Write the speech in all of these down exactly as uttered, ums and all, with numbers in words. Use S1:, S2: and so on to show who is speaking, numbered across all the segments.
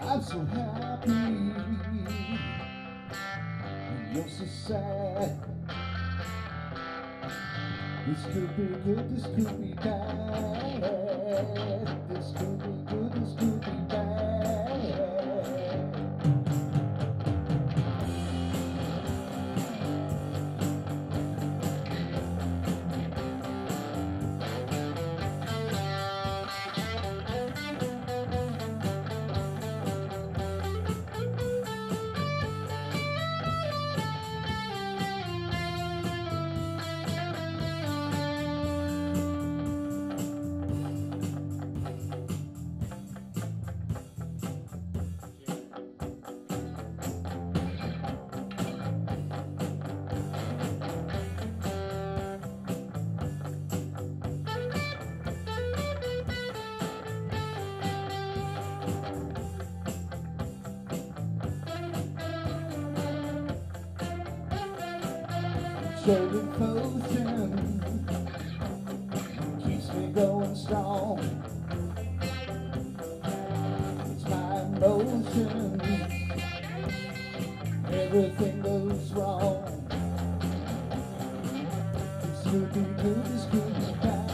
S1: I'm so happy, and you're so sad. This could be good, this could be bad. This could be good, this could be bad. Shoulder potion keeps me going strong. It's my emotions, everything goes wrong. This could be good, this could be bad.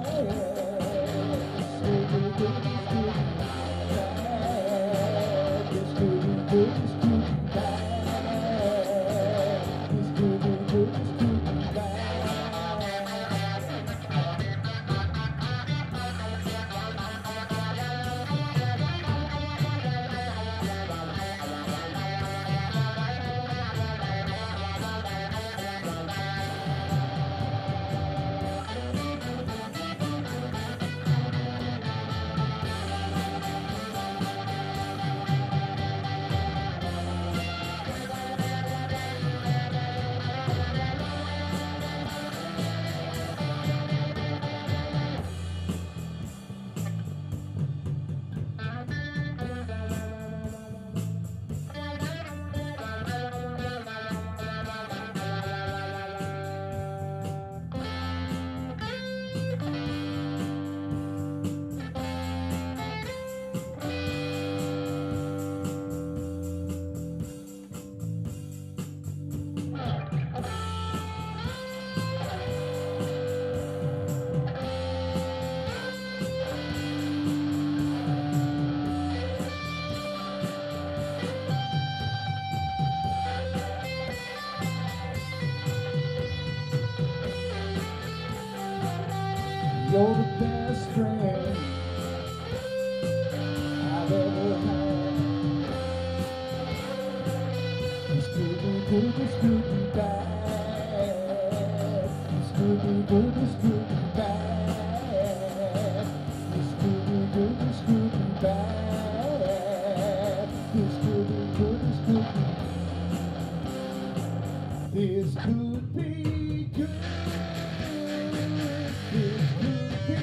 S1: This could be good, this could be bad. This could be good, this could be bad. This could be good, this could be You're the best friend I've ever had. This could be good, this could be bad. This could be good, this could be bad. This could be good, this could be bad. This could be good, this could be. This could be good. This could be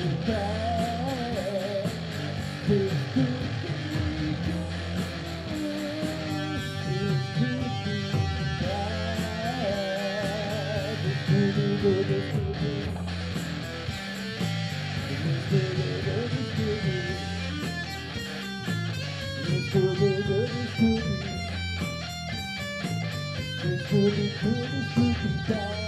S1: bad. This could be good. This could be bad. This could be good. This could be. This could be good. This could be. This could be good. This could be. This could be good. This could be bad.